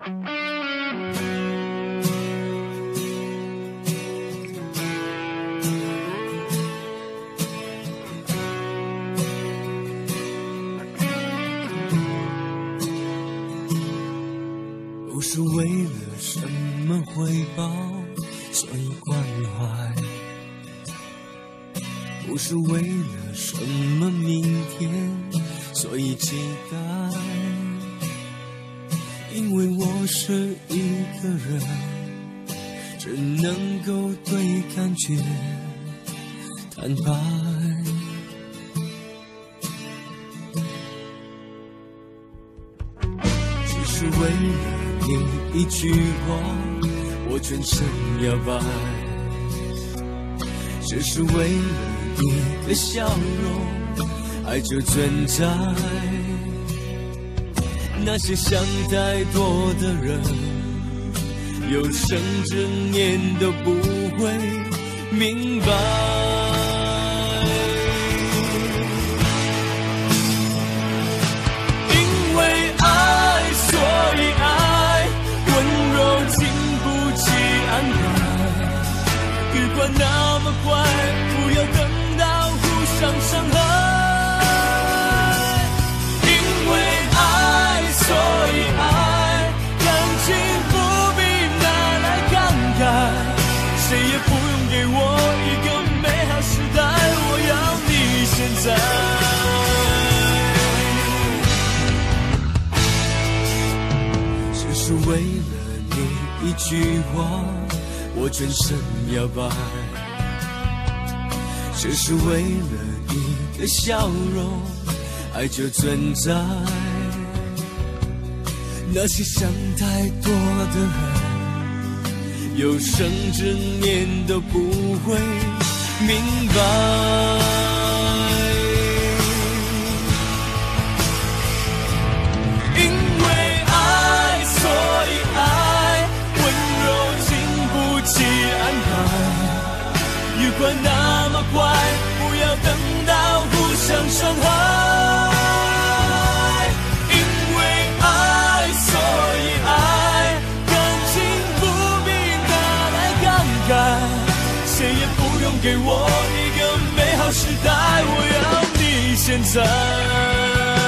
不是为了什么回报，所以关怀；不是为了什么明天，所以期待。因为我是一个人，只能够对感觉坦白。只是为了你一句话，我全身摇摆，只是为了你的笑容，爱就存在。那些想太多的人，有生之年都不会明白。因为爱，所以爱，温柔经不起安排。欲管那么快，不要等到互相伤害。因为爱，所以爱，感情不必拿来慷慨。谁也不用给我一个美好时代，我要你现在。只是为了你一句话，我全身摇摆，只是为了你的笑容，爱就存在。那些想太多的人，有生之年都不会明白。因为爱，所以爱，温柔经不起安排。欲管那么快，不要等到互相伤害。因为爱，所以爱，感情不必拿来慷慨。谁也不用给我一个美好时代，我要你现在。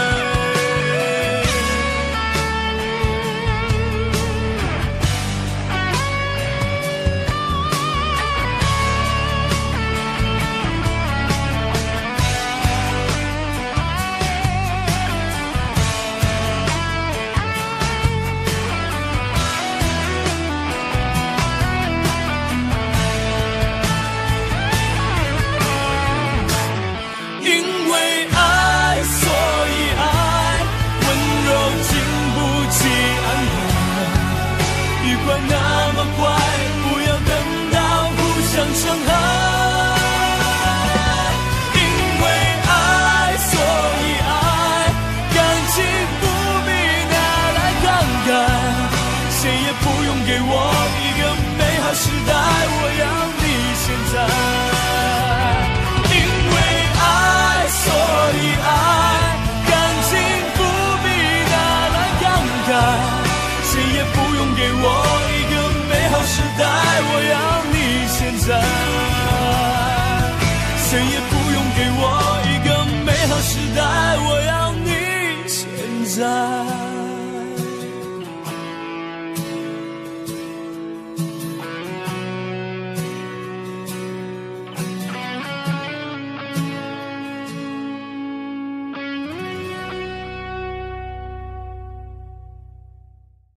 时代，我要你现在。因为爱，所以爱，感情不必拿来慷慨。谁也不用给我一个美好时代，我要你现在。谁也不用给我一个美好时代，我要你现在。